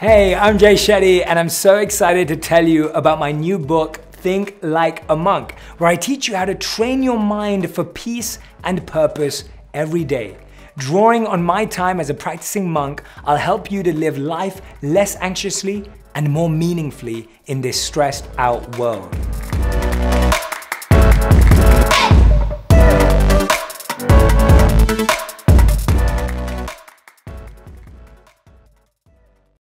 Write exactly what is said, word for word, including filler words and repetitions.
Hey, I'm Jay Shetty, and I'm so excited to tell you about my new book, Think Like a Monk, where I teach you how to train your mind for peace and purpose every day. Drawing on my time as a practicing monk, I'll help you to live life less anxiously and more meaningfully in this stressed out world.